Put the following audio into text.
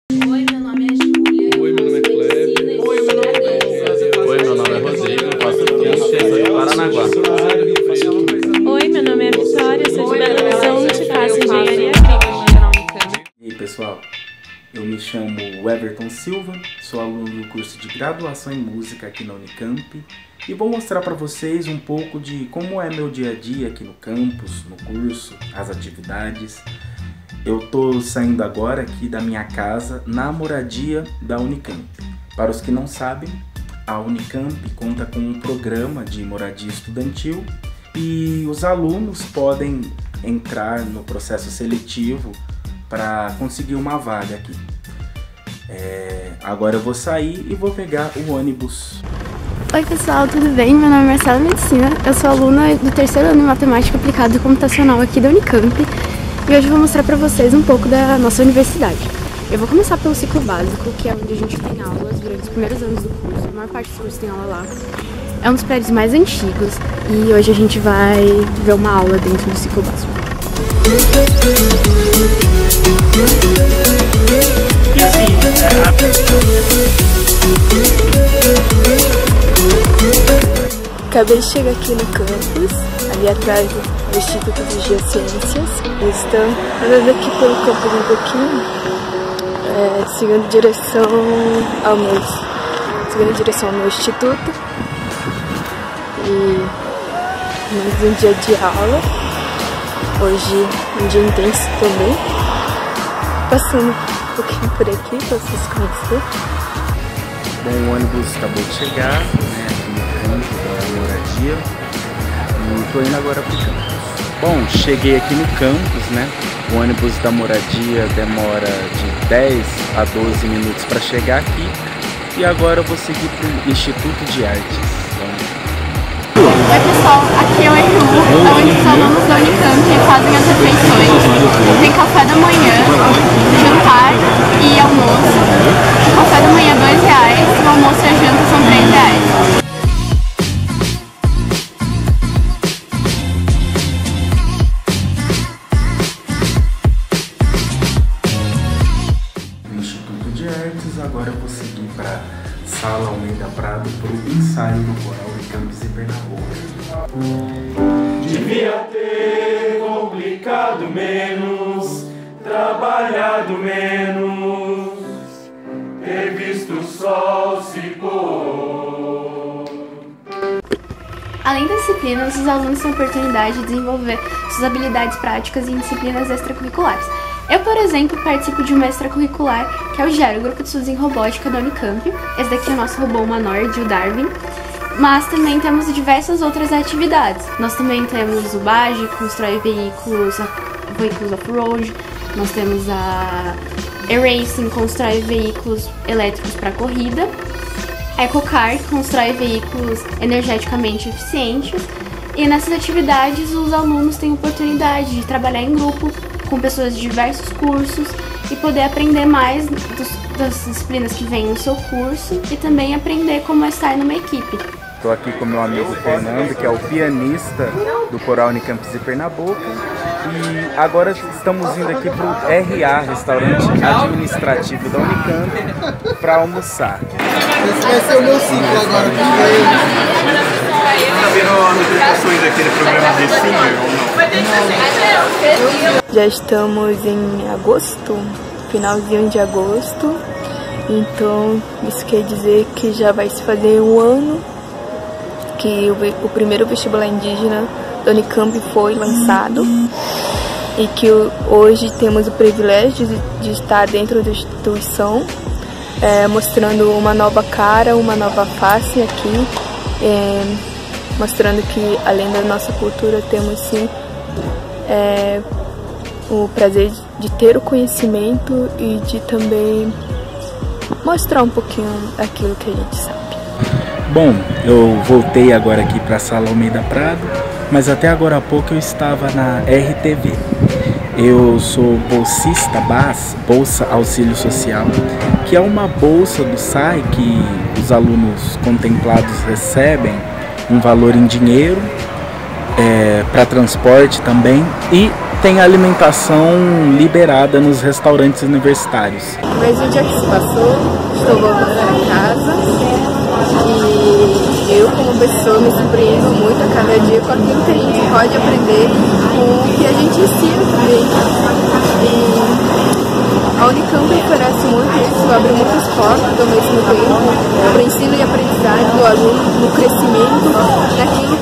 Oi, meu nome é Júlia. Oi, meu nome é Kleber. Oi, meu nome é Oi, meu nome é Rodrigo, eu faço curso de Paranaguá. Oi, meu nome é Vitória, sou de Belo Horizonte, faço engenharia agrícola. E aí, pessoal, eu me chamo Everton Silva, sou aluno do curso de graduação em música aqui na Unicamp e vou mostrar para vocês um pouco de como é meu dia a dia aqui no campus, no curso, as atividades. Eu tô saindo agora aqui da minha casa na moradia da Unicamp. Para os que não sabem, a Unicamp conta com um programa de moradia estudantil e os alunos podem entrar no processo seletivo para conseguir uma vaga aqui. Agora eu vou sair e vou pegar o ônibus. Oi pessoal, tudo bem? Meu nome é Marcela Medicina, eu sou aluna do terceiro ano em Matemática Aplicada e Computacional aqui da Unicamp e hoje eu vou mostrar para vocês um pouco da nossa universidade. Eu vou começar pelo ciclo básico, que é onde a gente tem aulas durante os primeiros anos do curso, a maior parte dos cursos tem aula lá. É um dos prédios mais antigos e hoje a gente vai ver uma aula dentro do ciclo básico. Acabei de chegar aqui no campus, ali atrás do Instituto de Geociências. Estou andando aqui pelo campus um pouquinho, seguindo direção ao meu instituto. E mais um dia de aula, hoje um dia intenso também, passando um pouquinho por aqui para vocês conhecerem. Bom, o ônibus acabou de chegar, né, aqui no campo da moradia e tô indo agora pro campus. Bom, cheguei aqui no campus, né, o ônibus da moradia demora de 10 a 12 minutos para chegar aqui e agora eu vou seguir pro Instituto de Artes. Oi pessoal, aqui é o RU, onde os alunos da Unicamp fazem as refeições. Tem café da manhã, jantar e almoço. O café da manhã é R$2, o almoço e a janta são R$3. No Instituto de Artes, agora eu vou seguir para Sala Almeida Prado para o ensaio do coral Unicamp e Pernambuco. Devia ter complicado menos, trabalhado menos, ter visto o sol se pôr. Além das disciplinas, os alunos têm a oportunidade de desenvolver suas habilidades práticas em disciplinas extracurriculares. Eu, por exemplo, participo de uma extracurricular, que é o GERO, Grupo de Estudos em Robótica da Unicamp. Esse daqui é o nosso robô humanoide, o Darwin. Mas também temos diversas outras atividades. Nós também temos o BAGE, constrói veículos off-road. Nós temos a E-Racing, constrói veículos elétricos para corrida. A EcoCar, que constrói veículos energeticamente eficientes. E nessas atividades, os alunos têm oportunidade de trabalhar em grupo, com pessoas de diversos cursos e poder aprender mais das disciplinas que vêm no seu curso e também aprender como é estar numa equipe. Estou aqui com meu amigo Fernando, que é o pianista do Coral Unicamp e Pernambuco. E agora estamos indo aqui para o RA, Restaurante Administrativo da Unicamp, para almoçar. Esse vai ser o meu ciclo agora. Tá vendo as apresentações aqui do programa de Singer ou não? Já estamos em agosto, finalzinho de agosto, então isso quer dizer que já vai se fazer um ano que o primeiro vestibular indígena da Unicamp foi lançado e que hoje temos o privilégio de estar dentro da instituição, mostrando uma nova cara, uma nova face aqui, mostrando que além da nossa cultura temos sim o prazer de ter o conhecimento e de também mostrar um pouquinho aquilo que a gente sabe. Bom, eu voltei agora aqui para a Sala Almeida Prado, mas até agora há pouco eu estava na RTV. Eu sou bolsista BAS, Bolsa Auxílio Social, que é uma bolsa do SAI que os alunos contemplados recebem um valor em dinheiro, para transporte também, e tem alimentação liberada nos restaurantes universitários. Mais um dia que se passou, estou voltando para casa e eu como pessoa me surpreendo muito a cada dia com aquilo que a gente pode aprender, com o que a gente ensina também. E a Unicamp oferece muito isso, abre muitas portas ao mesmo tempo para o ensino e aprendizagem do aluno, no crescimento, naquilo